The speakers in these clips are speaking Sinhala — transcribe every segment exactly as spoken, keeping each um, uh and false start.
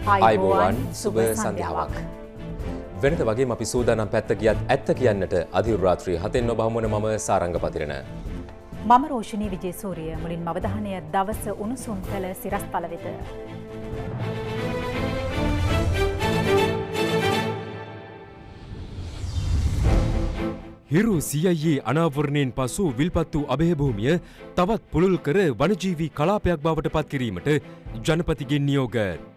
ආයුබෝවන් සුබ සන්ධ්‍යාවක්. වෙනත වගේම අපි සූදානම් පැත්ත ගියත් ඇත්ත කියන්නට අධිරු රාත්‍රී හතෙන් ඔබ හමුවන මම සාරංග පතිරණ. මම රෝෂිනී විජේසූරිය. මුලින්ම අවධානය දවස උණුසුම් කළ සිරස්තල වෙත. හිරු සී අයි ඒ අනාවරණයෙන් පසු විල්පත්තු අභයභූමිය තවත් පුළුල් කර වනජීවී කලාපයක් බවට පත් කිරීමට ජනපතිගෙන් නියෝග.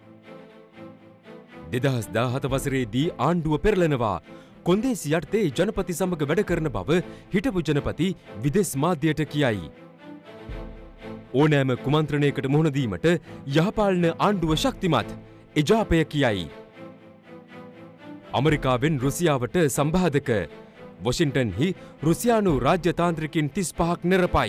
දෙදහස් දාහත වසරේදී ආණ්ඩුව පෙරලනවා. කොන්දේසි යටතේ ජනපති සමග වැඩ කරන බව හිටපු ජනපති විදෙස් මාධ්‍යයට කියයි. ඕනෑම කුමන්ත්‍රණයකට මුහුණ දීමට යහපාලන ආණ්ඩුව ශක්තිමත් එජාපය කියයි. ඇමරිකාවෙන් රුසියාවට සම්බාධක වොෂින්ටන්හි රුසියානු රාජ්‍යතාන්ත්‍රිකින් තිස් පහක් නිරපයි.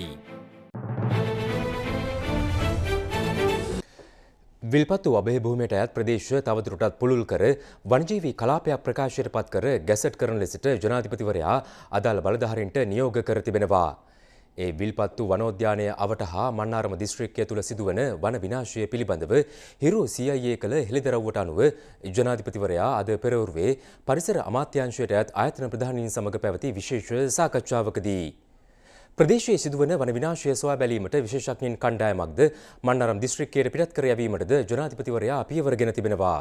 විල්පත්තු අභයභූමියට අයත් ප්‍රදේශ තවදුරටත් පුළුල් කර වනජීවී කලාපයක් ප්‍රකාශයට පත් කර ගැසට් කරන ලෙසට ජනාධිපතිවරයා අදාළ බලධාරීන්ට නියෝග කර තිබෙනවා. ඒ විල්පත්තු වනෝද්‍යානය අවට හා මන්නාරම දිස්ත්‍රික්කය තුළ සිදුවන වන විනාශය පිළිබඳව හිරු සී අයි ඒ කළ හෙළිදරව්වට අනුව ජනාධිපතිවරයා අද පෙරවරුවේ පරිසර අමාත්‍යාංශයට අයත් ආයතන ප්‍රධානීන් සමග පැවති විශේෂ සාකච්ඡාවකදී ප්‍රදේශයේ සිදුවන වන විනාශය සොයා බැලීමට විශේෂඥයින් කණ්ඩායමක්ද මන්නාරම් දිස්ත්‍රික්කයට පිටත් කර යැවීමටද ජනාධිපතිවරයා පියවර ගෙන තිබෙනවා.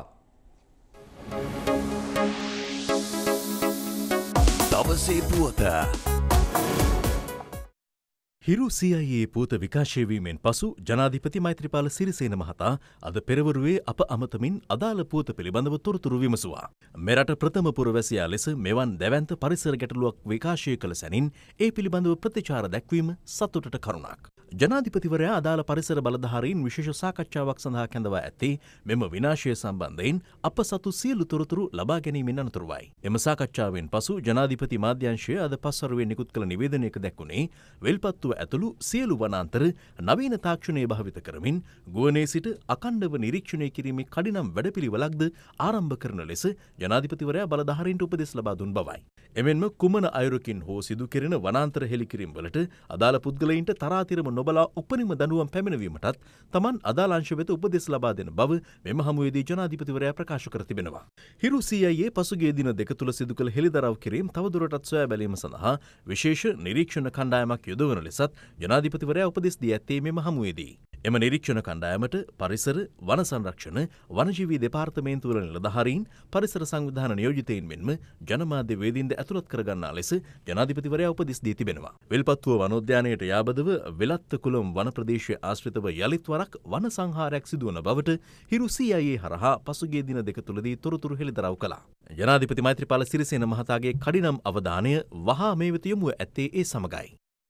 දවසේ පුවත හිරු සී අයි ඒ පුවත විකාශය වීමෙන් පසු ජනාධිපති මෛත්‍රීපාල සිරිසේන මහතා අද පෙරවරුවේ අප අමතමින් අදාළ පුවත පිළිබඳව තොරතුරු විමසුවා. මෙරට ප්‍රථම පුරවැසියා ලෙස මෙවන් දැවැන්ත පරිසර ගැටලුවක් විකාශය කළ සැනින් ඒ පිළිබඳව ප්‍රතිචාර දැක්වීම සතුටට කරුණක්. ජනාධිපතිවරයා අදාළ පරිසර බලධාරීන් විශේෂ සාකච්ඡාවක් සඳහා කැඳවා ඇත්තේ මෙම විනාශය සම්බන්ධයෙන් අප සතු සියලු තොරතුරු ලබා ගැනීමෙන් අනතුරුවයි. එම සාකච්ඡාවෙන් පසු ජනාධිපති මාධ්‍යංශය අද පස්වරුවේ නිකුත් කළ නිවේදනයක දැක්වුණේ විල්පත්තුව ඇතුළු සියලු වනාන්තර නවීන තාක්ෂණය භාවිත කරමින් ගුවනේ සිට අඛණ්ඩව නිරීක්ෂණය කිරීමේ කඩිනම් වැඩපිළිවෙලක්ද ආරම්භ කරන ලෙස ජනාධිපතිවරයා බලධාරීන්ට උපදෙස් ලබා දුන් බවයි. එමෙන්ම කුමන අයුරකින් හෝ සිදු කෙරෙන වනාන්තර හෙළිකිරීම් වලට අදාළ පුද්ගලයින්ට තරාතිරම නොබලා උපරිම දඬුවම් පැමිණවීමටත් තමන් අදාළ අංශ වෙත උපදෙස් ලබා දෙන බව මෙම හමුවේදී ජනාධිපතිවරයා ප්‍රකාශ කර තිබෙනවා. හිරු සී අයි ඒ පසුගිය දින දෙක තුළ සිදු කළ හෙළිදරව් කිරීම තවදුරටත් සොයා බැලීම සඳහා විශේෂ නිරීක්ෂණ කණ්ඩායමක් යොදවන ලෙසත් ජනාධිපතිවරයා උපදෙස් දී ඇත්තේ මෙම හමුවේදී. එම නිරීක්ෂණ කණ්ඩායමට පරිසර, වන සංරක්ෂණ, වනජීවී දෙපාර්තමේන්තුවල නිලධාරීන්, පරිසර සංවිධාන නියෝජිතයින් මෙන්ම ජනමාධ්‍ය වේදීන්ද ඇතුළත් කරගන්නා ලෙස ජනාධිපතිවරයා උපදෙස් දී තිබෙනවා. විල්පත්තුව වනෝද්‍යානයට යාබදව වෙලත්ත කුලම් වන ප්‍රදේශය ආශ්‍රිතව යලිත් වරක් වන සංහාරයක් සිදුවන බවට හිරු සී අයි ඒ හරහා පසුගිය දින දෙක තුළදී තොරතුරු හෙළිදරව් කළා. ජනාධිපති මෛත්‍රීපාල සිරිසේන මහතාගේ කඩිනම් අවධානය වහා මේ වෙත යොමුව ඇත්තේ ඒ සමගයි.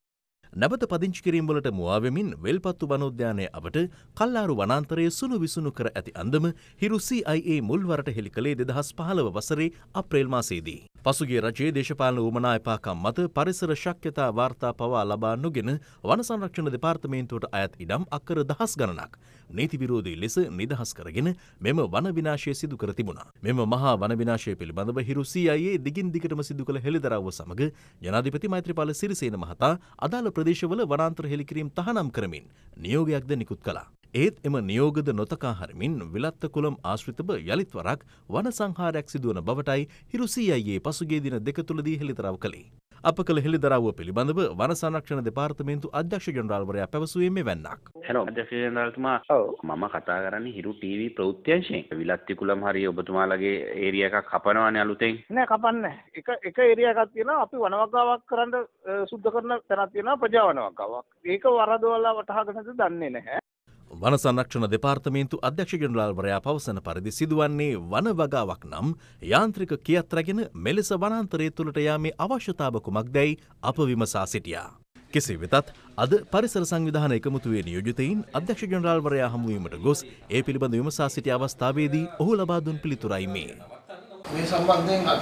නැවත පදිංචි කිරීම් වලට මුවා වෙමින් වෙල්පත්තු වනෝද්‍යානය අවට කල්ලාරු වනාන්තරයේ සුණු විසුණු කර ඇති අන්දම හිරු සී අයි ඒ මුල්වරට හෙළි කළේ දෙදහස් පහළව වසරේ අප්‍රේල් මාසයේදී. පසුගිය රජයේ දේශපාලන උවමනා එපාකම් මත පරිසර ශක්්‍යතා වාර්තා පවා ලබා නොගෙන වන සංරක්ෂණ දෙපාර්තමේන්තුවට අයත් ඉඩම් අක්කර දහස් ගණනක් නීති විරෝධී ලෙස නිදහස් කරගෙන මෙම වන විනාශය සිදු කර තිබුණා. මෙම මහා වන විනාශය පිළිබඳව හිරු සී අයි ඒ දිගින් දිගටම සිදු කළ හෙළිදරව්ව සමග ජනාධිපති මෛත්‍රීපාල සිරිසේන මහතා අදාළ ප්‍රදේශවල වනාන්තර හෙළිකිරීම් තහනම් කරමින් නියෝගයක්ද නිකුත් කළා. ඒත් එම නියෝගද නොතකා හරිමින් විලත්ත කුලම් ආශ්‍රිතව යලිත් වරක් වන සංහාරයක් සිදුවන බවටයි හිරු සී අයි ඒ පසුගිය දින දෙක තුළදී හෙළිදරව් කළේ. අප කළ හෙළිදරව්ව පිළිබඳව වන සංරක්ෂණ දෙපාර්තමේන්තු අධ්‍යක්ෂ ජනරාල්වරයා පැවසුවේ මෙවැන්නක්. හෙලෝ අධ්‍යක්ෂ ජනරාල්තුමා. ඔව් මම කතා කරන්නේ හිරු ටීවී ප්‍රවෘත්තිංශයෙන්. විලත්ති කුලම් හරිය ඔබතුමාලගේ ඒරියා එකක් කපනවානේ අලුතෙන්. නෑ කපන්නේ. එක එක ඒරියා එකක් තියෙනවා අපි වනවගාවක් කරන්න සුද්ධ කරන තැනක් තියෙනවා ප්‍රජා වනවගාවක්. ඒක වරදවලා වටහාගෙනද දන්නේ නැහැ. වන සංරක්ෂණ දෙපාර්තමේන්තු අධ්‍යක්ෂ ජනරාල්වරයා පවසන පරිදි සිදුවන්නේ වන වගාවක් නම් යාන්ත්‍රික කියත් රැගෙන මෙලෙස වනාන්තරය තුළට යාමේ අවශ්‍යතාව කුමක්දැයි අප විමසා සිටියා. කෙසේ වෙතත් අද පරිසර සංවිධාන එකමුතුවේ නියෝජිතයින් අධ්‍යක්ෂ ජනරාල්වරයා හමුවීමට ගොස් ඒ පිළිබඳ විමසා සිටි අවස්ථාවේදී ඔහු ලබා දුන් පිළිතුරයි මේ. මේ සම්බන්ධයෙන් අද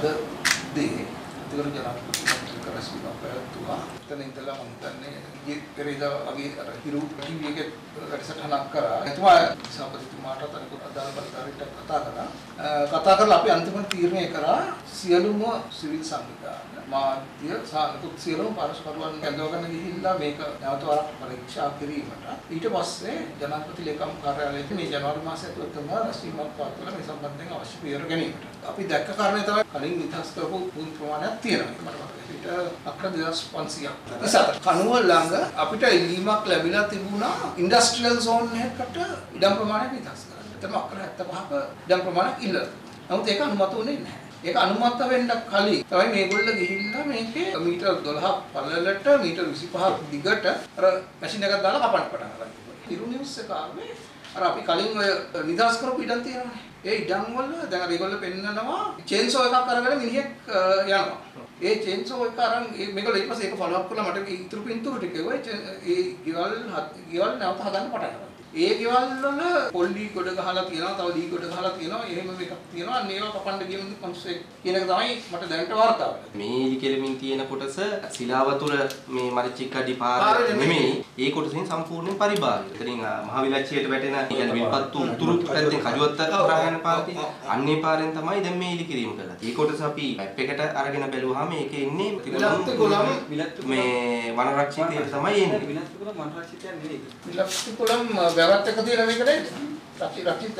දී තිවර ජනාධිපති රැස්වීමක් පැවැත්වුවා. එතන ඉඳලා මම හිතන්නේ ඊයේ පෙරේදා වගේ අර හිරු ටීවී එකේ වැඩසටහනක් කරා. එතුමා සභාපතිතුමාට අනිකුත් අදාළ බලධාරීන්ට කතා කරා. කතා කරලා අපි අන්තිම තීරණය කරා සියලුම සිවිල් සංවිධාන මාධ්‍ය සානුකුත් සියලුම පාර්ශ්වකරුවන් කැඳවගෙන ගිහිල්ලා මේක නැවත වරක් පරීක්ෂා කිරීමට ඊට පස්සේ ජනාධිපති ලේකම් කාර්යාලයේ මේ ජනවාරි මාසයේ තුනම රැස්වීමක් පවත්වලා මේ සම්බන්ධයෙන් අවශ්‍ය පියවර ගැනීමට. අපි දැක්ක කාරණේ තමයි කලින් නිදහස් කරපු පුන් ප්‍රමාණයක් තියෙනවා. මට මතකයි. ඊට අක්‍ර දෙදාස් පන්සියයක්. ඉතින් කනුව ළඟ අපිට ඉල්ලීමක් ලැබිලා තිබුණා ඉන්ඩස්ට්‍රියල් සෝන් එකකට ඉඩම් ප්‍රමාණයක් නිදහස් කරන්න. එතන අක්‍ර හැත්තෑ පහක ඉඩම් ප්‍රමාණයක් ඉල්ලලා. නමුත් ඒක අනුමත වෙන්නේ නැහැ. ඒක අනුමත වෙන්න කලින් තමයි මේගොල්ලෝ ගිහිල්ලා මේකේ මීටර් දොළහක් පළලට මීටර් විසිපහක් දිගට අර මැෂින් එකක් දාලා කපන්න පටන් ගත්තා. ඉරු නිවුස් එක ආවේ අර අපි කලින් ඔය නිදහස් කරපු ඉඩම් තියෙනවානේ. ඒ ඉඩම් වල දැන් අර ඒගොල්ලෝ පෙන්නනවා චේන්සෝ එකක් අරගෙන මිනිහෙක් යනවා. ඒ චේන්සෝ එක අරන් මේගොල්ලෝ ඊට පස්සේ ඒක ෆලෝ අප් කරලා මට ඉතුරු පින්තූර ටික ඒ ගෙවල් ගෙවල් නැවත හදන්න පටන් ගත්තා. ඒ ගෙවල් වල පොල්ලි ගොඩ ගහලා තියෙනවා, තව දී ගොඩ ගහලා තියෙනවා, එහෙම එකක් තියෙනවා. අන්න ඒවා කපන්න ගියම මිනිස්සු කියන එක තමයි මට දැනට වාර්තා වෙන්නේ. මේ ඉලිකෙලමින් තියෙන කොටස සිලාවතුර මේ මරිච්චිකඩි පාර නෙමෙයි. ඒ කොටසින් සම්පූර්ණයෙන් පරිබාහිර. එතනින් මහවිලච්චියට වැටෙන කියන්නේ විල්පත්තු උතුරු පැත්තෙන් කජුවත්ත කරා යන පාරේ අන්නේ පාරෙන් තමයි දැන් මේ ඉලිකිරීම කරලා. ඒ කොටස අපි මැප් එකට අරගෙන බැලුවාම ඒකේ ඉන්නේ මේ වනරක්ෂිතය තමයි එන්නේ. විලත්තුකුලම් වනරක්ෂිතය නෙවෙයි. විලත්තුකුලම් වැවත් එක තියෙන මේක නේද? රක්ෂි රක්ෂිත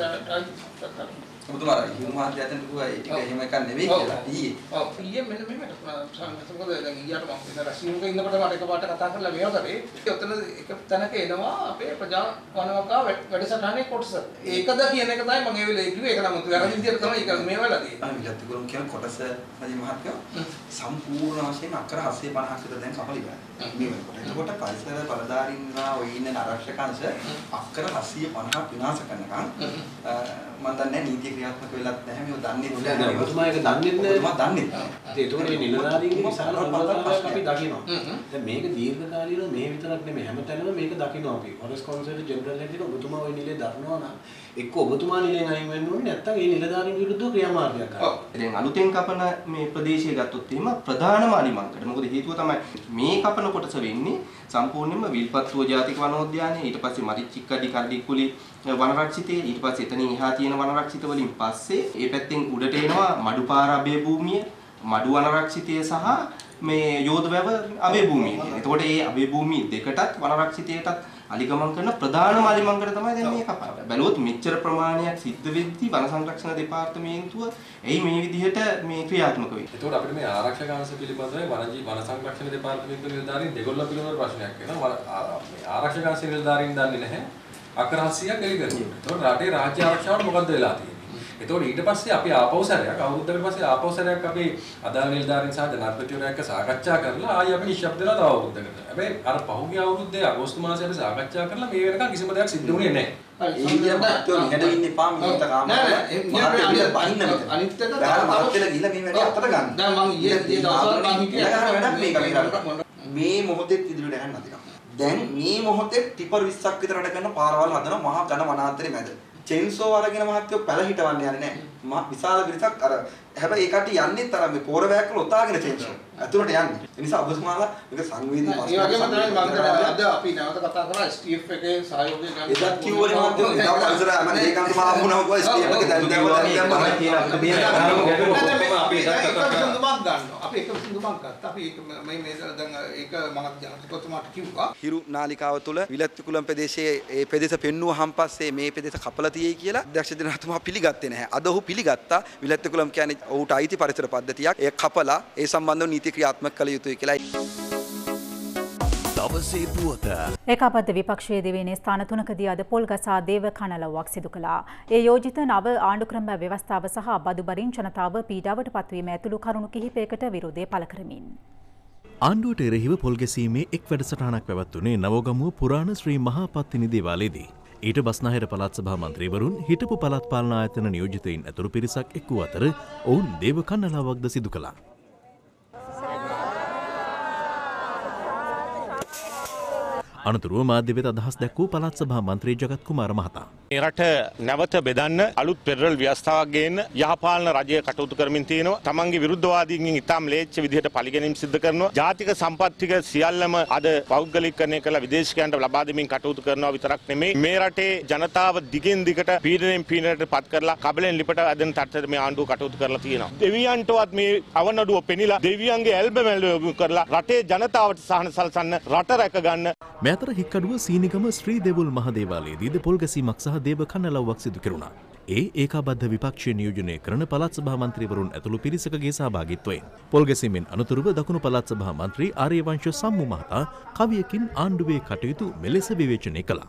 ඔබතුමාලා හිරු මාධ්‍ය අතෙන් දුවා ඒ ටික එහෙම එකක් නෙවෙයි කියලා ඊයේ. ඔව් ඊයේ මෙන්න මෙහෙම සංගතකද දැන් ඊයට මම ඉතින් රැස්වීමක ඉන්නකොට මට එකපාරට කතා කරලා මේවා කරේ. ඔතන එක තැනක එනවා අපේ ප්‍රජා වනවකා වැඩසටහනේ කොටස. ඒකද කියන එක තමයි මම ඒ වෙලේ කිව්වේ. ඒක නම් වැරදි විදියට තමයි ඒක මේ වෙලා තියෙන්නේ. අනිත් විලත්තුකුලම් කියන කොටස අජි මහත්මයා සම්පූර්ණ වශයෙන් අක්කර හත්සිය පනහක් විතර දැන් කපලා ඉවරයි. මේ වෙනකොට. එතකොට පරිසර බලධාරීන්ලා ඔය ඉන්න ආරක්ෂකංශ අක්කර හත්සිය පනහක් විනාශ කරනකම් මම දන්නේ නීතිය ක්‍රියාත්මක වෙලත් නැහැ මේක දන්නේ නැහැ. ඔබතුමා ඒක දන්නේ නැහැ. ඔබතුමා දන්නේ නැහැ. ඒකට මේ නිලධාරීන්ගේ විශාල බලපෑමක් අපි දකිනවා. දැන් මේක දීර්ඝකාලීනව මේ විතරක් නෙමෙයි හැමතැනම මේක දකිනවා අපි. ෆොරෙස්ට් කවුන්සිල් ජෙනරල් එකේ ඔබතුමා ওই නිලේ දරනවා නම් එක්ක ඔබතුමා නිලෙන් අයින් වෙන්න ඕනේ නැත්නම් ඒ නිලධාරීන් විරුද්ධව ක්‍රියාමාර්ගයක් කරන්න. ඔව්. දැන් අලුතෙන් කපන මේ ප්‍රදේශය ගත්තොත් එහෙම ප්‍රධානම අලිමංකඩ. මොකද හේතුව තමයි මේ කපන කොටස වෙන්නේ සම්පූර්ණයෙන්ම විල්පත්තුව ජාතික වනෝද්‍යානය, ඊට පස්සේ මරිච්චික්කඩි කඩිකුලි වනරක්ෂිතය, ඊට පස්සේ එතනින් එහා තියෙන වනරක්ෂිත වලින් පස්සේ ඒ පැත්තෙන් උඩට එනවා මඩුපාර අභය භූමිය, මඩු වනරක්ෂිතය සහ මේ යෝධවැව අභය භූමිය. එතකොට මේ අභය භූමිය දෙකටත් වනරක්ෂිතයටත් අලිගමන් කරන ප්‍රධානම අලිමංකඩ තමයි දැන් මේ කපන්නේ. බැලුවොත් මෙච්චර ප්‍රමාණයක් සිද්ධ වෙද්දී වන සංරක්ෂණ දෙපාර්තමේන්තුව එයි මේ විදිහට මේ ක්‍රියාත්මක වෙන්නේ. එතකොට අපිට මේ ආරක්ෂක අංශ පිළිබඳව වනජී වන සංරක්ෂණ දෙපාර්තමේන්තුව නිලධාරීන් දෙගොල්ලෝ පිළිබඳව ප්‍රශ්නයක් වෙනවා. මේ ආරක්ෂක අංශ නිලධාරීන් දන්නේ නැහැ අකරහසියක් එලි කරනවා. එතකොට රටේ රාජ්‍ය ආරක්ෂාවට මොකද්ද වෙලා තියෙන්නේ? එතකොට ඊට පස්සේ අපි ආපෞසරයක් අවුරුද්දකට පස්සේ ආපෞසරයක් අපි අදාළ නිලධාරීන් සහ ජනාධිපතිවරයා එක්ක සාකච්ඡා කරලා ආයි අපි නිශ්ශබ්ද වෙලා තව අවුරුද්දකට. හැබැයි අර පහුගිය අවුරුද්දේ අගෝස්තු මාසයේ අපි සාකච්ඡා කරලා මේ වෙනකන් කිසිම දෙයක් සිද්ධ වුණේ නැහැ. ඒ විදිහම අත්‍යෝ නිහඬ ඉන්න එපා මේක කාම නෑ නෑ අනිත් එක තමයි මාත් වෙලා ගිහලා මේ වැඩේ අතට ගන්න. දැන් මම ඊයේ ඊයේ දවස්වල මම හිටියා වැඩක් මේක මේ මොහොතේ ඉදිරියට යන්න නැතිනම්. දැන් මේ මොහොතේ ටිපර් විස්සක් විතර වැඩ කරන පාරවල් හදන මහා ඝන වනාන්තරේ මැද. චේන්සෝ අරගෙන මහත්යෝ පැල හිටවන්න යන්නේ නැහැ. මහ විශාල පිරිසක් අර හැබැයි ඒ කට්ටිය යන්නේ තර මේ පෝර බෑග් වල ඔතාගෙන චේන්සෝ. ඇතුළට යන්නේ. ඒ නිසා ඔබතුමාලා මේක සංවේදී ප්‍රශ්න. ඒ වගේම තමයි මම අද අපි නැවත කතා කරා එස් ටී එෆ් එකේ සහයෝගය ගන්න. ඒකත් කිව්වනේ මහත්යෝ දවස් අවසර මම ඒකන්ත මම හම්බුණා මොකද එස් ටී එෆ් එකේ දැන් දැන් දැන් අපි ඒක විසඳුමක් ගන්නවා. අපි ඒක විසඳුමක් ගත්තා. අපි ඒක මේ මේ දැන් ඒක මම ජනාධිපතිතුමාට කිව්වා. හිරු නාලිකාව තුළ විලත්තුකුලම් ප්‍රදේශයේ ඒ ප්‍රදේශ පෙන්නුවහන් පස්සේ මේ ප්‍රදේශ කපලා තියෙයි කියලා අධ්‍යක්ෂ ජනතුමා පිළිගත්තේ නැහැ. අද ඔහු පිළිගත්තා විලත්තුකුලම් කියන්නේ ඔහුට අයිති පරිසර පද්ධතියක්. ඒ කපලා ඒ සම්බන්ධව නීති ක්‍රියාත්මක කළ යුතුයි කියලා. දවසේ පුවත. ඒකාබද්ධ විපක්ෂයේ දෙවෙනි ස්ථාන තුනකදී අද පොල්ගසා දේව කනලව්වක් සිදු කළා. ඒ යෝජිත නව ආණ්ඩුක්‍රම ව්‍යවස්ථාව සහ බදුබරින් ජනතාව පීඩාවට පත්වීම ඇතුළු කරුණු කිහිපයකට විරෝධය පළ කරමින්. ආණ්ඩුවට එරෙහිව පොල් ගැසීමේ එක් වැඩසටහනක් පැවැත්වුණේ නවගමුව පුරාණ ශ්‍රී මහා පත්තිනි දේවාලයේදී. ඊට බස්නාහිර පළාත් සභා මන්ත්‍රීවරුන් හිටපු පළාත් පාලන ආයතන නියෝජිතයින් ඇතුළු පිරිසක් එක් වූ අතර ඔවුන් දේව කන්නලාවක්ද සිදු කළා. අනතුරුව මාධ්‍ය වෙත අදහස් දැක්වූ පළාත් සභා මන්ත්‍රී ජගත් කුමාර මහතා. මේ රට නැවත බෙදන්න අලුත් පෙරරල් ව්‍යවස්ථාවක් ගේන්න යහපාලන රජය කටයුතු කරමින් තියෙනවා. තමන්ගේ විරුද්ධවාදීන්ගෙන් ඉතාම ලේච්ඡ විදිහට පරිගැනීම් සිදු කරනවා. ජාතික සම්පත් ටික සියල්ලම අද පෞද්ගලිකකරණය කරලා විදේශිකයන්ට ලබා දෙමින් කටයුතු කරනවා විතරක් නෙමෙයි මේ රටේ ජනතාව දිගින් දිගට පීඩනයෙන් පීඩනයට පත් කරලා කබලෙන් ලිපට ඇදෙන තත්ත්වයට මේ ආණ්ඩුව කටයුතු කරලා තියෙනවා. දෙවියන්ටවත් මේ අවනඩුව පෙනිලා දෙවියන්ගේ ඇල්බමැල්ල යොමු කරලා රටේ ජනතාවට සහන සලසන්න රට රැක ගන්න. මේ අතර හික්කඩුව සීනිගම ශ්‍රී දෙවුල් මහදේවාලයේදී පොල් ගැසීමක් සහ දේව කන්නලව්වක් සිදු කෙරුණා. ඒ ඒකාබද්ධ විපක්ෂය නියෝජනය කරන පළාත් සභා මන්ත්‍රීවරුන් ඇතුළු පිරිසකගේ සහභාගීත්වයෙන් පොල් ගැසීමෙන් අනතුරුව දකුණු පළාත් සභා මන්ත්‍රී ආර්යවංශ සම්මු මහතා කවියකින් ආණ්ඩුවේ කටයුතු මෙලෙස විවේචනය කළා.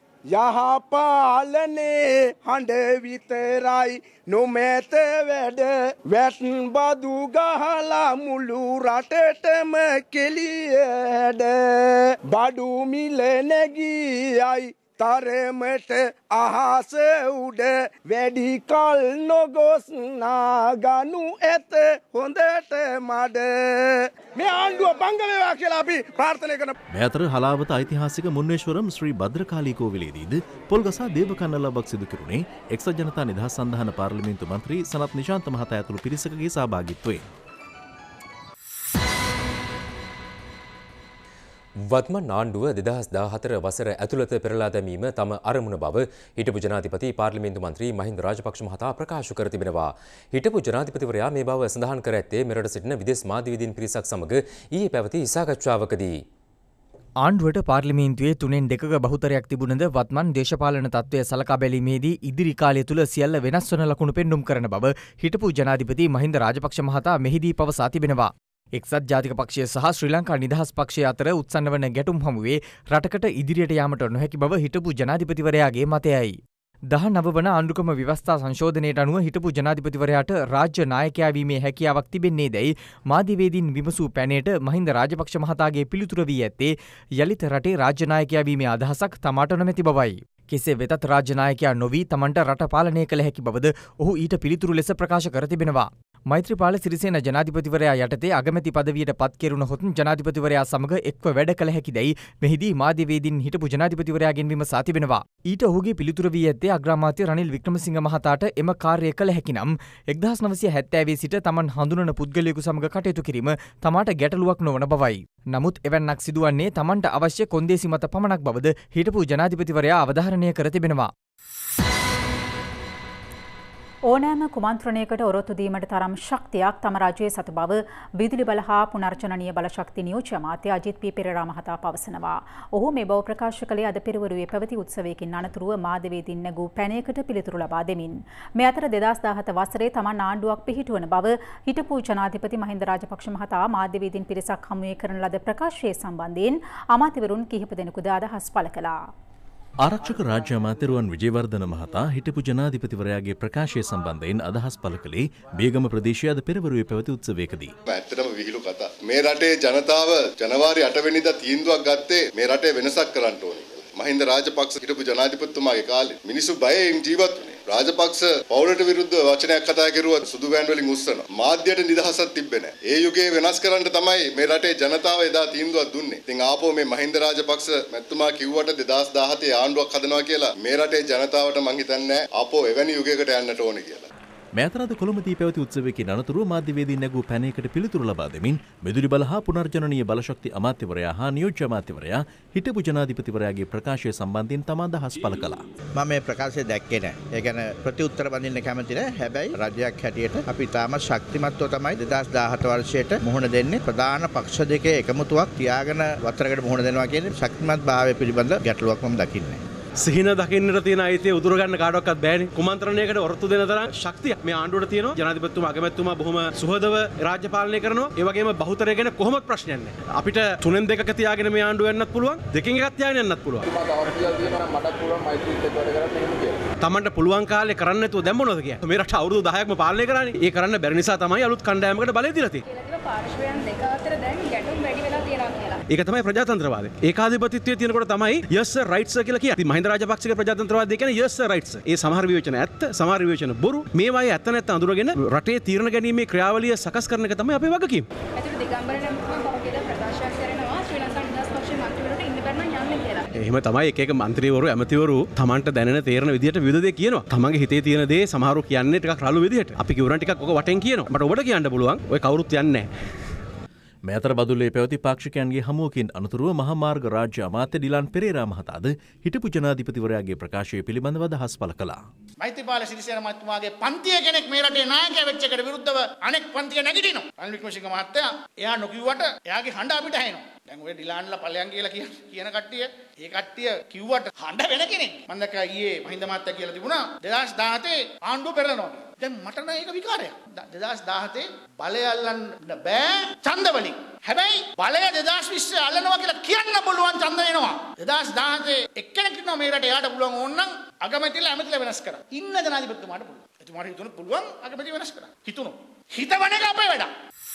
යහපාලනේ හඬ විතරයි නොමැත වැඩ වැට් බදු ගහලා මුළු රටටම කෙලියද බඩු මිල නැගියයි තරමට අහස උඩ වැඩි කල් නොගොස් නාගනු ඇත හොඳට මඩ මේ ආණ්ඩුව බංග වේවා කියලා අපි ප්‍රාර්ථනා කරන. මේ අතර හලාවත ඓතිහාසික මුන්නේශ්වරම් ශ්‍රී භද්‍රකාලී කෝවිලේදීද පොල්ගසා දේවකන්නලව්වක් සිදු කෙරුණේ එක්සත් ජනතා නිදහස් සන්ධාන පාර්ලිමේන්තු මන්ත්‍රී සනත් නිශාන්ත මහතා ඇතුළු පිරිසකගේ සහභාගීත්වයෙන්. වත්මන් ආණ්ඩුව දෙදහස් දාහතර වසර ඇතුළත පෙරලා දැමීම තම අරමුණ බව හිටපු ජනාධිපති පාර්ලිමේන්තු මන්ත්‍රී මහින්ද රාජපක්ෂ මහතා ප්‍රකාශ කර තිබෙනවා. හිටපු ජනාධිපතිවරයා මේ බව සඳහන් කර ඇත්තේ මෙරට සිටින විදේශ මාධ්‍යවේදීන් පිරිසක් සමග ඊයේ පැවති සාකච්ඡාවකදී. ආණ්ඩුවට පාර්ලිමේන්තුවේ තුනෙන් දෙකක බහුතරයක් තිබුණද වත්මන් දේශපාලන තත්ත්වය සලකා බැලීමේදී ඉදිරි කාලය තුල සියල්ල වෙනස් වන ලකුණු පෙන්නුම් කරන බව හිටපු ජනාධිපති මහින්ද රාජපක්ෂ මහතා මෙහිදී පවසා තිබෙනවා. එක්සත් ජාතික පක්ෂය සහ ශ්‍රී ලංකා නිදහස් පක්ෂය අතර උත්සන්න වන ගැටුම් හමුවේ රටකට ඉදිරියට යාමට නොහැකි බව හිටපු ජනාධිපතිවරයාගේ මතයයි. දහ නව වන ආණ්ඩුක්‍රම ව්‍යවස්ථා සංශෝධනයට අනුව හිටපු ජනාධිපතිවරයාට රාජ්‍ය ናයකයා වීමේ හැකියාවක් තිබෙන්නේ දැයි මාධ්‍යවේදීන් විමසූ පැනයට මහින්ද රාජපක්ෂ මහතාගේ පිළිතුර වී ඇත්තේ යලිත රටේ රාජ්‍ය નાයකයා වීමේ අදහසක් තමාට නොමැති බවයි. කෙසේ වෙතත් රාජ්‍ය નાයකයා නොවී තමන්ට රට පාලනය කළ හැකි බවද ඔහු ඊට පිළිතුරු ලෙස ප්‍රකාශ කර තිබෙනවා. මෛත්‍රීපාල සිරිසේන ජනාධිපතිවරයා යටතේ අගමැති පදවියට පත් කෙරුණහොත් ජනාධිපතිවරයා සමග එක්ව වැඩ කළ හැකි දැයි මෙහිදී මාධ්‍යවේදීන් හිටපු ජනාධිපතිවරයාගෙන් විමසා තිබෙනවා. ඊට ඔහුගේ පිළිතුර වී ඇත්තේ අග්‍රාමාත්‍ය රනිල් වික්‍රමසිංහ මහතාට එම කාර්යය කළ හැකි නම් එක්දහස් නවසිය හැත්තෑවේ සිට තමන් හඳුනන පුද්ගලයෙකු සමග කටයුතු කිරීම තමාට ගැටලුවක් නොවන බවයි. නමුත් එවැන්නක් සිදුවන්නේ තමන්ට අවශ්‍ය කොන්දේසි මත පමණක් බවද හිටපු ජනාධිපතිවරයා අවධාරණය කර තිබෙනවා. ඕනෑම කුමන්ත්‍රණයකට ඔරොත්තු දීමට තරම් ශක්තියක් තම රජයේ සතු බව විදුලි බල හා පුනර්ජනනීය බල ශක්ති නියෝජ්‍ය අමාත්‍ය අජිත් පී පෙරේරා මහතා පවසනවා. ඔහු මේ බව ප්‍රකාශ කළේ අද පෙරවරුවේ පැවති උත්සවයකින් අනතුරුව මාධ්‍යවේදීන් නැගූ පැනයකට පිළිතුරු ලබා දෙමින්. මේ අතර දෙදහස් දාහත වසරේ තමන් ආණ්ඩුවක් පිහිටුවන බව හිටපු ජනාධිපති මහින්ද රාජපක්ෂ මහතා මාධ්‍යවේදීන් පිරිසක් හමුවේ කරන ලද ප්‍රකාශය සම්බන්ධයෙන් අමාත්‍යවරුන් කිහිප දෙනෙකුද අදහස් පළ කළා. ආරක්ෂක රාජ්‍ය අමාත්‍ය රුවන් විජේවර්ධන මහතා හිටපු ජනාධිපතිවරයාගේ ප්‍රකාශය සම්බන්ධයෙන් අදහස් පළ කළේ බේගම ප්‍රදේශයේ අද පෙරවරුවේ පැවති උත්සවයකදී. ඇත්තටම විහිළු කතා. මේ රටේ ජනතාව ජනවාරි අට වෙනිදා තීන්දුවක් ගත්තේ මේ රටේ වෙනසක් කරන්න ඕනේ. මහින්ද රාජපක්ෂ හිටපු ජනාධිපතිතුමාගේ කාලේ මිනිස්සු බයෙන් ජීවත් වුණේ. රාජපක්ෂ පවුලට විරුද්ධව වචනයක් කතා කරුවා සුදු වෑන් වලින් උස්සනවා. මාධ්‍යයට නිදහසක් තිබ්බේ නැහැ. ඒ යුගයේ වෙනස් කරන්න තමයි මේ රටේ ජනතාව එදා තීන්දුවක් දුන්නේ. ඉතින් ආපහු මේ මහින්ද රාජපක්ෂ මැතිතුමා කිව්වට දෙදහස් දාහතේ ආණ්ඩුවක් හදනවා කියලා මේ රටේ ජනතාවට මං හිතන්නේ ආපහු එවැනි යුගයකට යන්නට ඕනේ කියලා. මේ අතර අද කොළඹදී පැවති උත්සවයකින් අනතුරුව මාධ්‍යවේදීන් නැගූ පැනයකට පිළිතුරු ලබා දෙමින් විදුලි බල හා පුනර්ජනනීය බලශක්ති අමාත්‍යවරයා හා නියෝජ්‍ය අමාත්‍යවරයා හිටපු ජනාධිපතිවරයාගේ ප්‍රකාශය සම්බන්ධයෙන් තම අදහස් පළ කළා. මම මේ ප්‍රකාශය දැක්කේ නැහැ. ඒ කියන්නේ ප්‍රතිඋත්තර බඳින්න කැමති නැහැ. හැබැයි රජයක් හැටියට අපි තාම ශක්තිමත්ව තමයි දෙදහස් දාහත වර්ෂයට මුහුණ දෙන්නේ. ප්‍රධාන පක්ෂ දෙකේ එකමුතුවක් තියාගෙන වතරකට මුහුණ දෙනවා කියන්නේ ශක්තිමත් භාවය පිළිබඳ ගැටලුවක් මම දකින්නේ. සිහින දකින්නට තියෙන අයිතිය උදුර ගන්න කාටවත් බෑනේ. කුමන්ත්‍රණයකට ඔරොත්තු දෙන තරම් ශක්තිය මේ ආණ්ඩුවට තියෙනවා. ජනාධිපතිතුමා අගමැතිතුමා බොහොම සුහදව රාජ්‍ය පාලනය කරනවා. ඒ වගේම බහුතරය ගැන කොහොමත් ප්‍රශ්නයක් නැහැ. අපිට තුනෙන් දෙකක තියාගෙන මේ ආණ්ඩුව යන්නත් පුළුවන්. දෙකෙන් එකක් තියාගෙන යන්නත් පුළුවන්. තමන්ට පුළුවන් කාලේ කරන්න නැතුව දැන් මොනවද කියන්නේ? මේ රට අවුරුදු දහයක්ම පාලනය කරානේ. ඒ කරන්න බැරි නිසා තමයි අලුත් කණ්ඩායමකට බලය දීලා තියෙන්නේ. පාර්ශ්වයන් දෙක අතර දැන් ගැටුම් වැඩි වෙලා තියෙනවා කියලා. ඒක තමයි ප්‍රජාතන්ත්‍රවාදය. ඒකාධිපතිත්වයේ තියෙනකොට තමයි yes sir right sir කියලා කියන්නේ. මහින්ද රාජපක්ෂගේ ප්‍රජාතන්ත්‍රවාදය කියන්නේ yes sir right sir. ඒ සමහර විවේචන ඇත්ත, සමහර විවේචන බොරු. මේවායේ ඇත්ත නැත්ත අඳුරගෙන රටේ තීරණ ගැනීමේ ක්‍රියාවලිය සකස් කරන එක තමයි අපේ වගකීම. ඒතර දිගම්බර නම් පහුගියදා ප්‍රකාශයක් කරනවා ශ්‍රී ලංකා නිදහස් පක්ෂයේ මන්ත්‍රීවරුන්ට ඉන්න බැරි නම් යන්න කියලා. එහෙම තමයි එක එක മന്ത്രിවරු ඇමතිවරු තමන්ට දැනෙන තේරෙන විදිහට විවිධ දේ කියනවා. තමන්ගේ හිතේ තියෙන දේ සමහරව කියන්නේ ටිකක් රළු විදිහට. අපි කිව්වනම් ටිකක් ඔක වටෙන් කියනවා. මට ඔබට කියන්න පුළුවන්. ඔය කවුරුත් යන්නේ නැහැ. මේ අතර බදුල්ලේ පැවති පාක්ෂිකයන්ගේ හමුවකින් අනතුරුව මහාමාර්ග රාජ්‍ය අමාත්‍ය ඩිලාන් පෙරේරා මහතාද හිටපු ජනාධිපතිවරයාගේ ප්‍රකාශය පිළිබඳව අදහස් පළ කළා. මෛත්‍රීපාල සිරිසේන මහත්මයාගේ පන්තිය කෙනෙක් මේ රටේ නායකයා වෙච්ච එකට විරුද්ධව අනෙක් පන්තිය නැගිටිනවා. රනිල් වික්‍රමසිංහ මහත්තයා එයා නොකියුවට එයාගේ හඬ අපිට ඇහෙනවා. දැන් ඔය ඩිලාන්ලා ඵලයන් කියලා කියන කට්ටිය ඒ කට්ටිය කිව්වට හඬ වෙන කෙනෙක්. මම දැක්කා ඊයේ මහින්ද මහත්තයා කියලා තිබුණා දෙදාස් දහතේ ආණ්ඩුව පෙරලනවා. දැන් මට නම් ඒක විකාරයක්. දෙදාස් දහතේ බලය අල්ලන්න බෑ ඡන්ද වලින්. හැබැයි බලය දෙදාස් විස්සේ අල්ලනවා කියලා කියන්න පුළුවන් ඡන්ද එනවා. දෙදාස් දහතේ එක්කෙනෙක් ඉන්නවා මේ රටේ එයාට පුළුවන් ඕනනම් අගමැතිලා ඇමතිලා වෙනස් කරා. ඉන්න ජනාධිපතිතුමාට පුළුවන්. එතුමාට හිතුණු පුළුවන් අගමැති වෙනස් කරා. හිතුණු. හිතවන එක අපේ වැඩක්.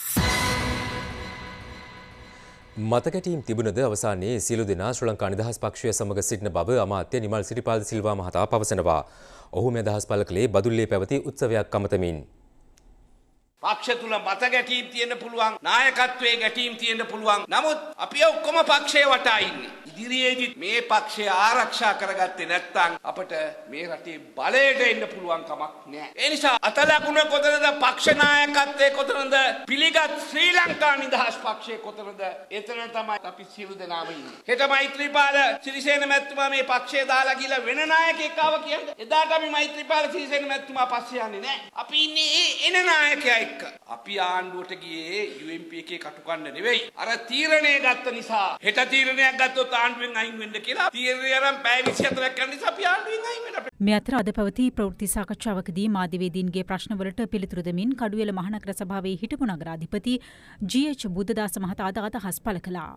මතකැටීම් තිබුණද අවසානයේ සියලු දෙනා ශ්‍රී ලංකා නිදහස් පක්ෂය සමග සිටින බව අමාත්‍ය නිමල් සිරිපාල සිල්වා මහතා පවසනවා. ඔහු මේ අදහස් පළ කළේ බදුල්ලේ පැවති උත්සවයක් අමතමින්. පක්ෂ තුල මත ගැටීම් තියෙන්න පුළුවන්, නායකත්වයේ ගැටීම් තියෙන්න පුළුවන්. නමුත් අපි ඔක්කොම පක්ෂයේ වටා ඉන්නේ. ඉදිරියේදී මේ පක්ෂය ආරක්ෂා කරගත්තේ නැත්නම් අපට මේ රටේ බලයට එන්න පුළුවන් කමක් නැහැ. ඒ නිසා අතලකුණ කොතනද, පක්ෂ නායකත්වයේ කොතනද, පිළිගත් ශ්‍රී ලංකා නිදහස් පක්ෂයේ කොතනද, එතන තමයි අපි සියලු දෙනාම ඉන්නේ. හෙට මෛත්‍රීපාල සිරිසේන මැතිතුමා මේ පක්ෂය දාලා ගිහලා වෙන නායකයෙක් ආව කියන්නේ. එදාට අපි මෛත්‍රීපාල සිරිසේන මැතිතුමා පස්සේ යන්නේ නැහැ. අපි ඉන්නේ එන නායකයා එක්ක. අපි ආණ්ඩුවට ගියේ යූ එම් පී එකේ කටුකන්න නෙවෙයි. අර තීරණය ගත්ත නිසා හෙට තීරණයක් ගත්තොත් ආණ්ඩුවෙන් අයින් වෙන්න කියලා තීරණය අරන් පැය විසිහතරක් යන නිසා අපි ආණ්ඩුවෙන් අයින් වෙනවා. මේ අතර අද පැවති ප්‍රවෘත්ති සාකච්ඡාවකදී මාධ්‍යවේදීන්ගේ ප්‍රශ්නවලට පිළිතුරු දෙමින් කඩුවෙල මහනගර සභාවේ හිටපු නගරාධිපති ජී එච් බුද්ධදාස මහතා අදහස් පළ කළා.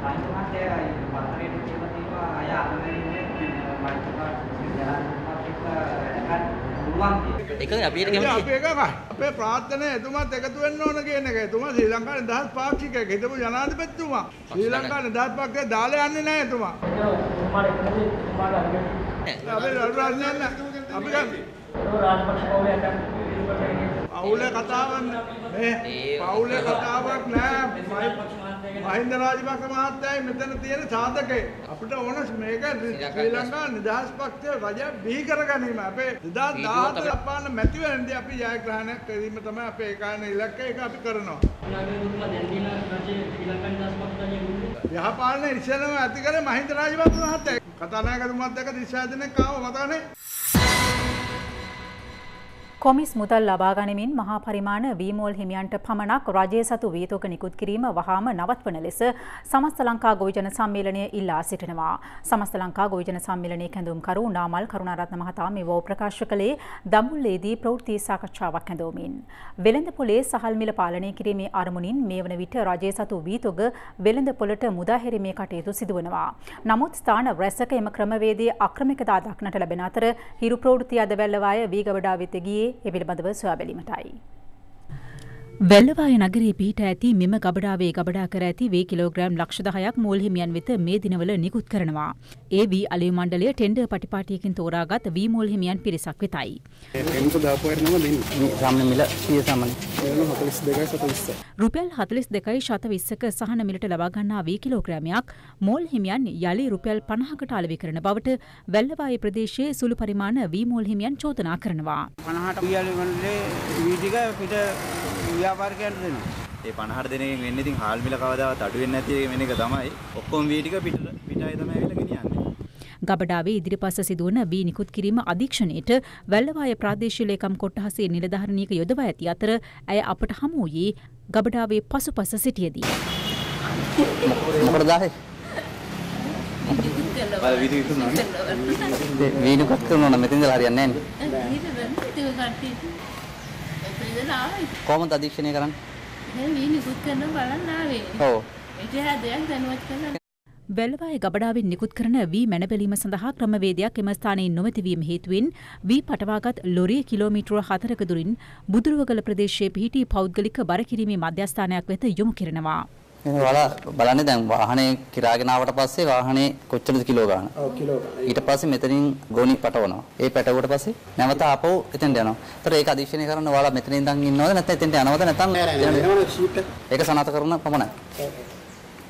ඒක අපිට කැමති. අපි එක අපේ ප්‍රාර්ථනාව එතුමාත් එකතු වෙන්න ඕන කියන එක. එතුමා ශ්‍රී ලංකා නිදහස් පාක්ෂිකයෙක්. හිටපු ජනාධිපතිතුමා. ශ්‍රී ලංකා නිදහස් පක්ෂය දාලා යන්නේ නැහැ එතුමා. අපි රාජ්‍යයන් අපි ගන්නේ. පවුලේ කතාවක් නෑ. පවුලේ කතාවක් නෑ. මහින්ද රාජපක්ෂ මහත්තයයි මෙතන තියෙන සාධකේ. අපිට ඕන මේක ශ්‍රී ලංකා නිදහස් පක්ෂය රජය බිහි කරගැනීම. අපේ දෙදාස් දහහතර අපාන මැති වෙනදී අපි ජයග්‍රහණය කිරීම තමයි අපේ ඒකායන ඉලක්කය. ඒක අපි කරනවා. යහපාලන ඉස්සෙල්ලාම ඇති කරේ මහින්ද රාජපක්ෂ මහත්තයා. කතානායකතුමාත් එක්ක දිස්සා දෙනෙක් ආව මතකනේ. කොමිස් මුදල් ලබා ගනිමින් මහා පරිමාණ වීමෝල් හිමියන්ට පමණක් රජයේ සතු වීතෝක නිකුත් කිරීම වහාම නවත්වන ලෙස සමස්ත ලංකා ගොවිජන සම්මේලනය ඉල්ලා සිටිනවා. සමස්ත ලංකා ගොවිජන සම්මේලනයේ කැඳවුම්කරු නාමල් කරුණාරත්න මහතා මෙව ප්‍රකාශ කළේ දඹුල්ලේදී ප්‍රවෘත්ති සාකච්ඡාවක් ඇඳවමින්. වෙළඳ පොලේ සහල් මිල පාලනය කිරීමේ අරමුණින් මේ වන විට රජයේ සතු වීතෝග වෙළඳ පොලට මුදා හැරීමේ කටයුතු සිදුවනවා. නමුත් ස්ථාන රැසක එම ක්‍රමවේදයේ අක්‍රමිකතා දක්නට ලැබෙන අතර හිරු ප්‍රවෘත්ති අද වැල්ලවාය වීගවඩා වෙත ගියේ ඒ පිළිබඳව සොයා බැලීමටයි. වැල්ලවාය නගරයේ පිහිට ඇති මෙම ගබඩාවේ ගබඩා කර ඇති වී කිලෝග්‍රෑම් ලක්ෂ දහයක් මූල් හිමියන් වෙත මේ දිනවල නිකුත් කරනවා. ඒ වී අලෙවි මණ්ඩලය ටෙන්ඩර් පටිපාටියකින් තෝරාගත් වී මූල් හිමියන් පිරිසක් වෙතයි. රුපියල් හතළිස් දෙකයි ශත විස්සක සහන මිලට ලබා ගන්නා වී කිලෝග්‍රෑමයක් මූල් හිමියන් යලි රුපියල් පනහකට අලෙවි කරන බවට වැල්ලවාය ප්‍රදේශයේ සුළු පරිමාණ වී මූල් හිමියන් චෝදනා කරනවා. පනහට වී අලෙවි මණ්ඩලයේ වී ටික පිට ව්‍යාපාරිකයන්ට දෙනවා. ඒ පනහට දෙන එකෙන් වෙන්නේ ඉතින් හාල් මිල කවදාවත් අඩු වෙන්නේ නැති වෙන එක තමයි. ඔක්කොම වී ටික පිට පිටයි තමයි ඇවිල්ලා ගෙනියන්නේ. ගබඩාවේ ඉදිරිපස සිදුවන වී නිකුත් කිරීම අධීක්ෂණයට වැල්ලවාය ප්‍රාදේශීය ලේකම් කොට්ටාසේ නිලධාරිනියක යොදවා ඇති අතර ඇය අපට හමු වූයේ ගබඩාවේ පසුපස සිටියදී. මොකද දාහේ? වී නිකුත් කරනවා නම් මෙතන ඉඳලා හරියන්නේ නැහැ. කොහොමද අධීක්ෂණය කරන්නේ? දැන් වී නිකුත් කරන බලන්න ආවේ. ඔව්. ඒක හැදයක් දැනුවත් කරලා වැල්ලවාය ගබඩාවෙන් නිකුත් කරන වී මැනබැලීම සඳහා ක්‍රමවේදයක් එම ස්ථානයේ නොමැතිවීම හේතුවෙන් වී පටවාගත් ලොරිය කිලෝමීටර හතරක දුරින් බුදුරුවගල ප්‍රදේශයේ පිහිටි පෞද්ගලික බර කිරීමේ මධ්‍යස්ථානයක් වෙත යොමු කරනවා. ඔයාලා බලන්නේ දැන් වාහනේ කිරාගෙන ආවට පස්සේ වාහනේ කොච්චරද කිලෝ ගන්න? ඔව් කිලෝ ගන්න. ඊට පස්සේ මෙතනින් ගෝණි පටවනවා. ඒ පැටවුවට පස්සේ නැවත ආපහු එතෙන්ට යනවා. ඒතර ඒක අධීක්ෂණය කරන්න ඔයාලා මෙතන ඉඳන් ඉන්නවද නැත්නම් එතෙන්ට යනවද නැත්නම් ඒක සනාථ කරන පමණයි.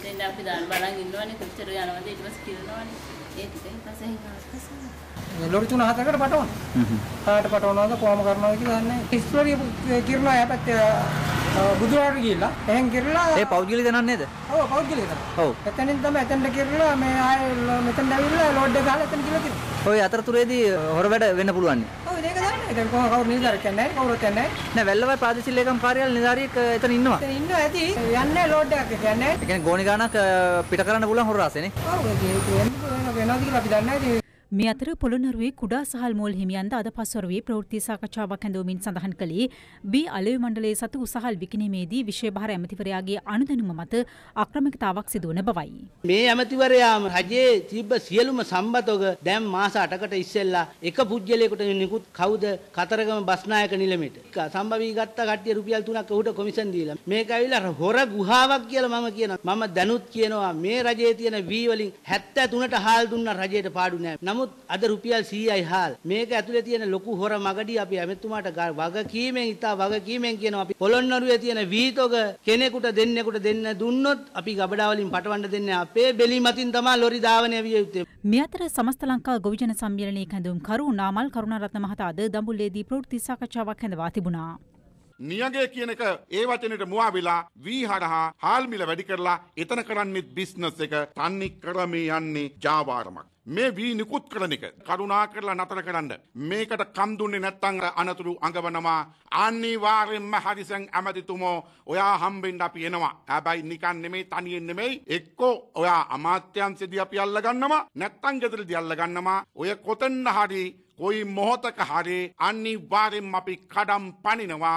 මෙතෙන් අපි දාන බලන් ඉන්නවනේ කොච්චර යනවද ඊට පස්සේ කිරනවනේ ඒ ටිකෙන් පස්සේ හිනාස්කසන ලොරි තුන හතකට පටවන. කාට පටවනවද කොහොම කරනවද කියලා දන්නේ නැහැ. ඉස්තෝරිය කිරනවා යපත් බුදුරාට ගිහිල්ලා එහෙන් කිරලා ඒ පෞද්ගලික දනන්නේ නේද? ඔව් පෞද්ගලික දන. ඔව්. එතනින් තමයි එතනට කිරලා මේ ආයේ මෙතෙන් ඇවිල්ලා ලෝඩ් එක ගහලා එතන කියලා තියෙනවා. ඔය අතරතුරේදී හොර වැඩ වෙන්න පුළුවන්. ඔව් ඒක දන්නේ. දැන් කොහොම කවුරු නිලධාරියෙක් කියන්නේ නැහැ. කවුරුත් කියන්නේ නැහැ. නෑ වැල්ලවයි ප්‍රාදේශීය ලේකම් කාර්යාලය නිලධාරියෙක් එතන ඉන්නවා. එතන ඉන්නවා ඇති. යන්නේ ලෝඩ් එකක් කියන්නේ. ඒ කියන්නේ ගෝණි ගානක් පිට කරන්න පුළුවන් හොර රාසෙනේ. ඔව් ඒක වෙනවද කියලා අපි දන්නේ නැහැ. මේ අතර පොළොන්නරුවේ කුඩා සහල් මෝල් හිමියන්ද අද පස්වරුවේ ප්‍රවෘත්ති සාකච්ඡාවක් ඇඳවමින් සඳහන් කළේ බී අලෙවි මණ්ඩලයේ සතු උසහල් විකිණීමේදී විශේෂ භාර ඇමතිවරයාගේ අනුදැනුම මත අක්‍රමිකතාවක් සිදුවන බවයි. මේ ඇමතිවරයාම රජයේ තිබ්බ සියලුම සම්බතෝග දැන් මාස අටකට ඉස්සෙල්ලා එක පුජ්‍යලයකට නිකුත් කවුද කතරගම බස්නායක නිලමේට සම්භවී ගත්ත කට්ටිය රුපියල් තුනක් ඔහුට කොමිෂන් දීලා මේක ඇවිල්ලා හොර ගුහාවක් කියලා මම කියනවා. මම දැනුත් කියනවා මේ රජයේ තියෙන වී වලින් හැත්තෑ තුනට හාල් දුන්නා රජයට පාඩු නැහැ. නමුත් අද රුපියල් සීයයි හාල් මේක ඇතුලේ තියෙන ලොකු හොර මගඩි අපි ඇමතුමාට වගකීමෙන් ඉතා වගකීමෙන් කියනවා අපි පොළොන්නරුවේ තියෙන වීතොග කෙනෙකුට දෙන්නෙකුට දෙන්න දුන්නොත් අපි ගබඩා වලින් පටවන්න දෙන්නේ අපේ බෙලි මතින් තමයි ලොරි ධාවනය විය යුත්තේ. මේ අතර සමස්ත ලංකා ගොවිජන සම්මේලනයේ කැඳවුම් කරු නාමල් කරුණාරත්න මහතා අද දඹුල්ලේදී ප්‍රවෘත්ති සාකච්ඡාවක් හැඳවා තිබුණා. නියගය කියන එක ඒ වචනෙට මුවා වෙලා වී හරහා හාල් මිල වැඩි කරලා එතන කරන්නේ බිස්නස් එක තන්නේ කරමේ යන්නේ ජාවාරමක්. මේ වී නිකුත් කරන එක කරුණා කරලා නතර කරන්න. මේකට කම් දුන්නේ නැත්නම් අනතුරු අඟවනවා. අනිවාර්යෙන්ම හරිසන් ඇමතිතුමෝ ඔයා හම්බෙන්න අපි එනවා. හැබැයි නිකන් නෙමෙයි තනියෙන් නෙමෙයි එක්කෝ ඔයා අමාත්‍යාංශෙදී අපි අල්ල ගන්නවා නැත්නම් ගෙදරදී අල්ල ගන්නවා. ඔය කොතන හරි කොයි මොහොතක හරි අනිවාර්යෙන්ම අපි කඩම් පනිනවා.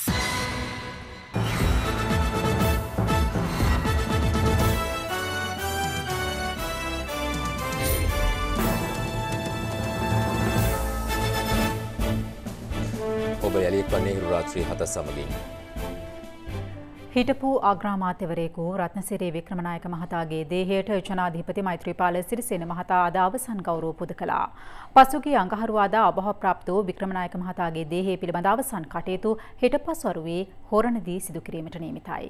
ඔබ යළිත් වන්නේ හිරු රාත්‍රී හත සමගින්. හිටපු අග්‍රාමාත්‍යවරයෙකු රත්නසිරි වික්‍රමනායක මහතාගේ දේහයට ජනාධිපති මෛත්‍රීපාල සිරිසේන මහතා අද අවසන් ගෞරව පුද කළා. පසුගිය අඟහරුවාදා අභාවප්‍රාප්ත වූ වික්‍රමනායක මහතාගේ දේහය පිළිබඳ අවසන් කටයුතු හෙට පස්වරුවේ හොරණදී සිදු කිරීමට නියමිතයි.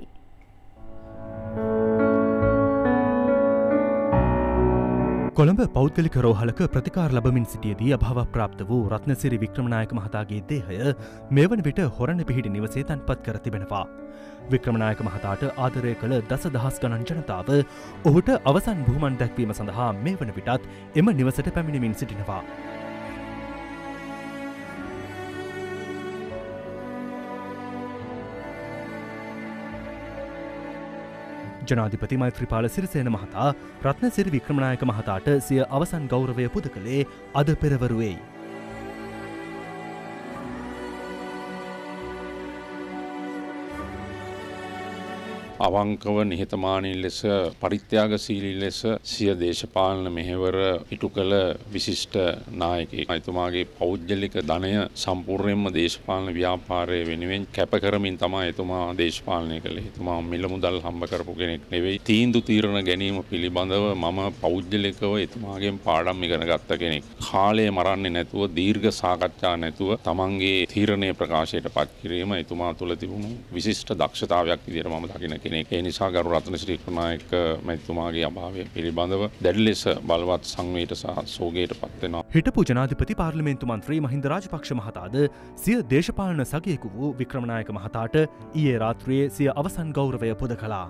කොළඹ පෞද්ගලික රෝහලක ප්‍රතිකාර ලබමින් සිටියදී අභාවප්‍රාප්ත වූ රත්නසිරි වික්‍රමනායක මහතාගේ දේහය මෙවන විට හොරණ පිහිටි නිවසේ තැන්පත් කර තිබෙනවා. වික්‍රමනායක මහතාට ආදරය කළ දස දහස් ගණන් ජනතාව ඔහුට අවසන් බුහුමන් දැක්වීම සඳහා මේ වන විටත් එම නිවසට පැමිණෙමින් සිටිනවා. ජනාධිපති මෛත්‍රීපාල සිරිසේන මහතා රත්නසිරි වික්‍රමනායක මහතාට සිය අවසන් ගෞරවය පුද කළේ අද පෙරවරුවේයි. අවංකව නිහතමානී ලෙස පරිත්‍යාගශීලී ලෙස සිය දේශපාලන මෙහෙවර ඉටු කළ විශිෂ්ට නායකයෙක්. එතුමාගේ පෞද්ගලික ධනය සම්පූර්ණයෙන්ම දේශපාලන ව්‍යාපාරය වෙනුවෙන් කැප කරමින් තමයි එතුමා දේශපාලනය කළේ. එතුමා මිල මුදල් හම්බ කරපු කෙනෙක් නෙවෙයි. තීන්දුව තීරණ ගැනීම පිළිබඳව මම පෞද්ගලිකව එතුමාගෙන් පාඩම් ඉගෙන ගත්ත කෙනෙක්. කාලය මරන්නේ නැතුව දීර්ඝ සාකච්ඡා නැතුව තමන්ගේ තීරණය ප්‍රකාශයට පත් කිරීම එතුමා තුළ තිබුණු විශිෂ්ට දක්ෂතාවයක් විදිහට මම දකින කෙනෙක්. ඒ නිසා ගරු රත්නසිරි වික්‍රමනායක මැතිතුමාගේ අභාවය පිළිබඳව දැඩි ලෙස බලවත් සංවේගයට සහ සෝගයට පත් වෙනවා. හිටපු ජනාධිපති පාර්ලිමේන්තු මන්ත්‍රී මහින්ද රාජපක්ෂ මහතාද සිය දේශපාලන සගයෙකු වූ වික්‍රමනායක මහතාට ඊයේ රාත්‍රියේ සිය අවසන් ගෞරවය පුද කළා.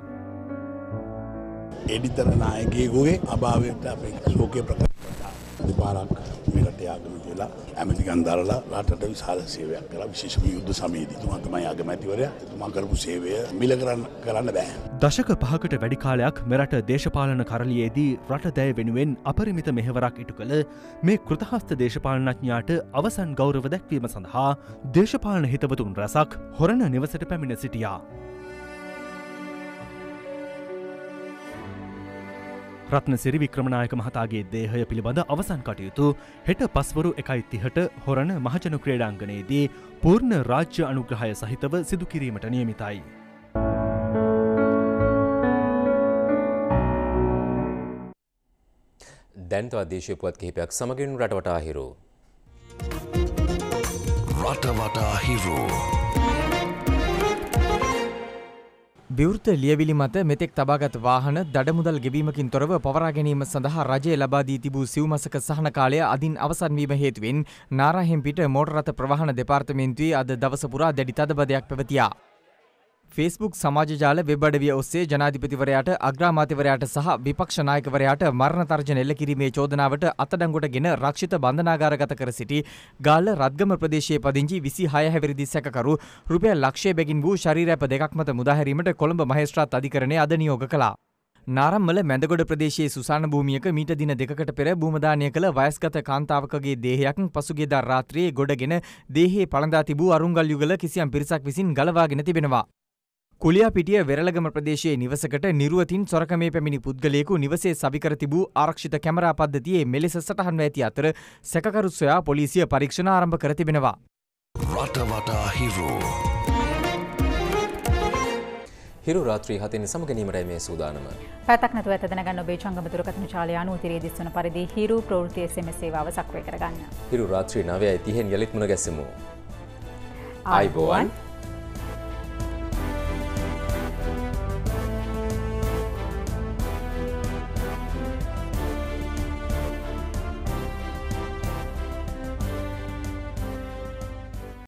එඩිතර නායකයෙකුගේ අභාවයට අපේ ශෝකය ප්‍රකාශ කළා. දෙපාරක් මේකට යාගන කියලා ඇමතිකන් දාලා රටට විශාල සේවයක් කළා. විශේෂම යුද්ධ සමයේදී තුමා තමයි අගමැතිවරයා. එතුමා කරපු සේවය මිල කරන්න කරන්න බෑ. දශක පහකට වැඩි කාලයක් මෙරට දේශපාලන කරලියේදී රට දැය වෙනුවෙන් අපරිමිත මෙහෙවරක් ඉටු කළ මේ කෘතහස්ත දේශපාලනඥයාට අවසන් ගෞරව දැක්වීම සඳහා දේශපාලන හිතවතුන් රැසක් හොරණ නිවසට පැමිණ සිටියා. රත්නසිරි වික්‍රමනායක මහතාගේ දේහය පිළිබඳ අවසන් කටයුතු හෙට පස්වරු එකයි තිහට හොරණ මහජන ක්‍රීඩාංගණයේදී පූර්ණ රාජ්‍ය අනුග්‍රහය සහිතව සිදු කිරීමට නියමිතයි. දැන් තවත් දේශීය පුවත් කිහිපයක් සමගින් රටවටා හිරු. රටවටා හිරු. විවෘත ලියවිලි මත මෙතෙක් තබාගත් වාහන දඩමුදල් ගෙවීමකින් තොරව පවරා ගැනීම සඳහා රජය ලබා දී තිබූ සිව්මසක සහන කාලය අදින් අවසන් වීම හේතුවෙන් නාරාහෙම්පිට මෝටර රථ ප්‍රවාහන දෙපාර්තමේන්තුවේ අද දවස පුරා දැඩි තදබදයක් පැවතියා. ෆේස්බුක් සමාජ ජාල වෙබ් අඩවිය ඔස්සේ ජනාධිපතිවරයාට අග්‍රාමාත්‍යවරයාට සහ විපක්ෂ නායකවරයාට මරණ තර්ජන එල්ල කිරීමේ චෝදනාවට අත්අඩංගුවටගෙන රක්ෂිත බන්ධනාගාරගත කර සිටි ගාල්ල රත්ගම ප්‍රදේශයේ පදිංචි විසිහය හැවිරිදි සැකකරු රුපියල් ලක්ෂය බැගින් වූ ශරීරැප දෙකක් මත මුදාහැරීමට කොළඹ මහේස්ත්‍රාත් අධිකරණය අද නියෝග කළා. නාරම්මල මැදගොඩ ප්‍රදේශයේ සුසාන භූමියක මීට දින දෙකකට පෙර භූමදානය කළ වයස්ගත කාන්තාවකගේ දේහයක් පසුගියදා රාත්‍රියේ ගොඩගෙන දේහයේ පළඳා තිබූ අරුංගල් යුගල කිසියම් පිරිසක් විසින් ගලවාගෙන තිබෙනවා. කුලියාපිටිය වෙරළගම ප්‍රදේශයේ නිවසකට නිරුවතින් සොරකමේ පැමිණි පුද්ගලයෙකු නිවසේ සවිකර තිබූ ආරක්ෂිත කැමරා පද්ධතියේ මෙලෙස සටහන්ව ඇති අතර සැකකරු සොයා පොලිසිය පරීක්ෂණ ආරම්භ කර තිබෙනවා. රටවටා හිරු හිරු රාත්‍රී හතෙන් සමගැනීමටයි මේ සූදානම. පැතක් නැතුව ඇත දැනගන්න ඔබේ ජංගම දුරකථන ජාලය අනුව තිරේ දිස්වන පරිදි හිරු ප්‍රවෘත්ති එස් එම් එස් සේවාව සක්‍රිය කරගන්න. හිරු රාත්‍රී නවයයි තිහෙන් යලිත් මුණ ගැසෙමු. ආයිබෝවන්.